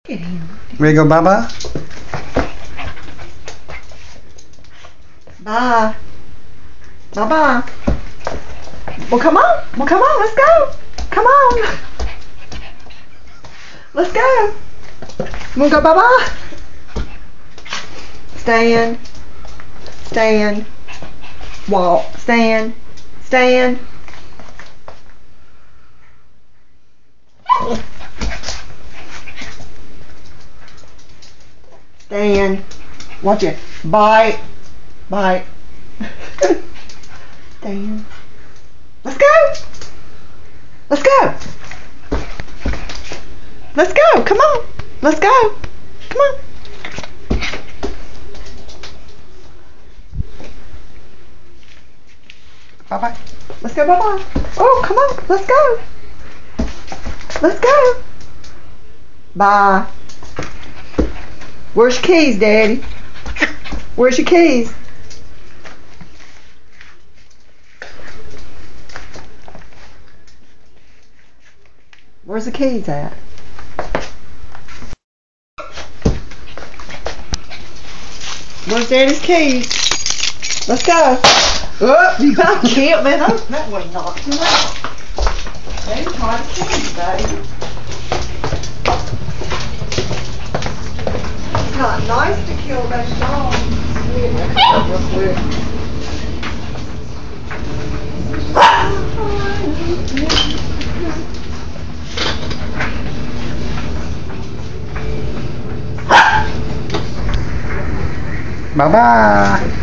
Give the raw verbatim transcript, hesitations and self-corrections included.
Get him. Ready to go bye-bye? Bye. Bye-bye. Well, come on. Well, come on. Let's go. Come on. Let's go. You want to go bye-bye? Stand. Stand. Walk. Stand. Stand. Stand. Watch it. Bite. Bite. Stand. Let's go. Let's go. Let's go. Come on. Let's go. Come on. Bye-bye. Let's go bye-bye. Oh, come on. Let's go. Let's go. Bye. Where's your keys, Daddy? Where's your keys? Where's the keys at? Where's Daddy's keys? Let's go. Oh, you got can't, man. That, that way knocked him out. Daddy tried to kill you, baby. It's not nice to kill that dog. Real quick. Bye-bye.